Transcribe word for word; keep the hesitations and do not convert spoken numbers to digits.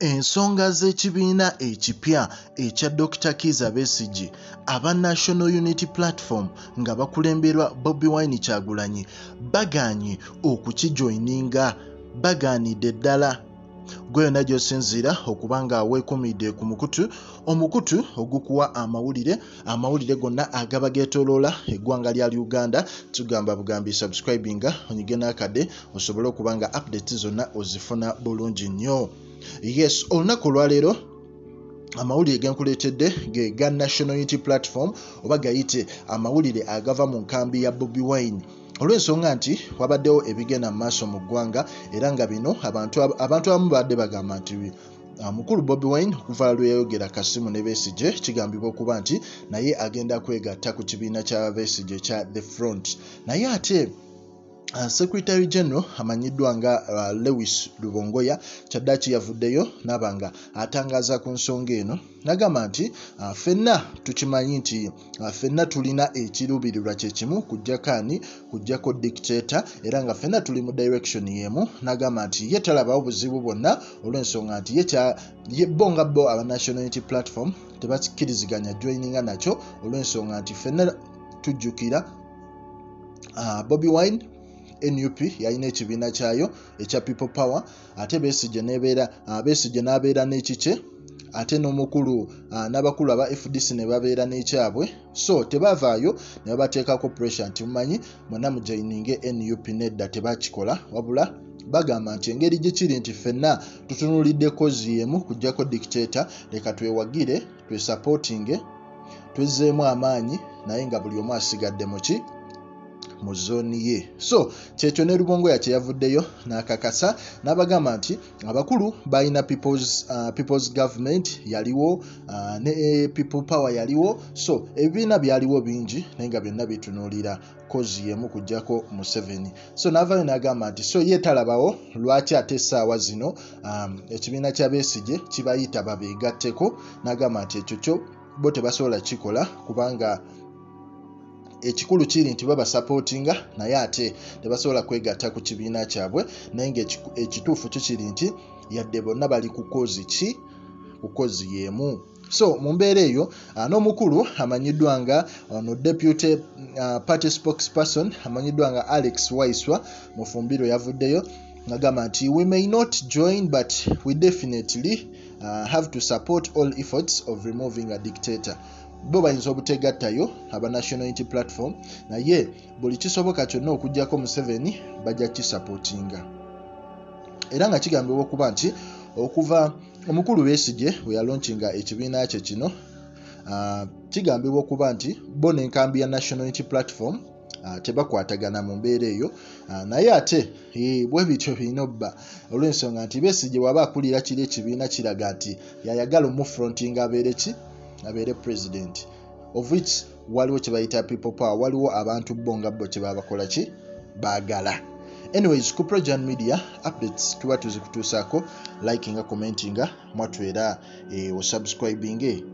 Ensonga z'ekibiina ekipya ekya Doctor Kizza Besigye aba National Unity Platform nga bakulemberwa Bobi Wine Kyagulanyi bagaanye okukijoininga, bagaanidde ddala. Gwe yonna gy'osinziira okuba nga weekumidde ku mukutu omukutu ogukuwa amawulire amawulire gonna agaba geetooloola eggwanga lya Uganda. Tugamba bugambi subscribinga onyige n'akadde osobole okuba nga update zonna ozifuna bulungi nnyo. Yes, olunaku olwaleero amawulire genkuleetedde ge ga National Unity Platform oba gayite amawulire agava mu nkambi ya Bobi Wine. Olw'ensonga nti wabaddewo ebigenda mu maaso mu ggwanga era nga bino abantu abantu abamu badde bagamba nti mukulu Bobi Wine okuva lwe yayogera Kasimu ne Besigye kigambibwa okuba nti naye agenda kwegatta ku kibiina kya Besigye kya The Front. Naye ate Uh, Secretary General amanyiddwa nga uh, Lewis Lubongoya kyaddaaki yavuddeyo n'abanga atangaza ku nsonga eno n'agamba nti uh, ffenna tukimanyi nti uh, ffenna tulina ekiruubirirwa kye kimu kujjakaani kujjako dictator era nga ffenna tuli mu direction y'emu. N'agamba nti ye talabawo buzibu bwonna olw'ensonga nti ye ye bo nga bo aba National Unity Platform tebakkiriziganya joininga nakyo olw'ensonga nti ffenna tujjukira uh, Bobi Wine N U P yalina ekibiina kyayo ekya People Power ate Besigye nebeera uh, Besigye n'abeera n'ekikye ate n'omukulu uh, n'abakulu aba F D C ne babeera n'ekyabwe, so tebavaayo ne babateekako pressure nti mumanyi mwonna mujoininge N U P. Nedda tebakikola wabula bagamba nti engeri gikiri nti ffenna tutunulidde kozi y'emu kujjako dictator, leka twewagire twesapotinge twezeemu amaanyi naye nga buli omu asigadde muki mu zooni ye. So kyekyo ne Lubongoya kye yavuddeyo n'akakasa n'abagamba nti abakulu balina people's, uh, people's government yaliwo uh, ne People Power yaliwo, so ebibiina byaliwo bingi naye nga byonna bitunuulira kozi yemu kujjako Museveni. So n'avaayo n'agamba nti so ye talabawo lwaki ate essaawa zino um, ekibiina kya Besigye kibayita babeegatteko. N'agamba nti ekyo kyo bo tebasobola kikola kubanga ekikulu kiri nti baba supportinga naye ate tebasobola kwegatta ku kibiina kyabwe, naye nga ekituufu kikiri nti yadde bonna bali ku kozi ki ku kozi y'emu. So mu mbeera eyo uh, n'omukulu amanyiddwa nga ono uh, deputy uh, party spokesperson amanyiddwa nga Alex Waiswa Mufumbiro yavuddeyo ng'agamba nti we may not join but we definitely uh, have to support all efforts of removing a dictator. Bo bayinza obutegattayo aba National Unity Platform naye buli kisoboka kyonna okujjako Museveni bajja kisupportinga. Era nga kigambibwa okuba nti okuva omukulu Besigye we yalaunchinga ekibiina kye kino uh, kigambibwa okuba nti bo n'enkambi ya National Unity Platform uh, tebakwatagana mu mbeera eyo uh, naye ate e, bwe bityo birina obba olw'ensonga nti Besigye waba akulira kiri ekibiina kiraga nti yayagala omufrontinga abeere ki abeere president, of which waliwo kye bayita People Power, waliwo abantu bo nga bo kye babakola ki baagala. Anyways, ku PROJOURN Media updates tuba tuzikutuusaako likinga commentinga mwatwera e, o subscribinge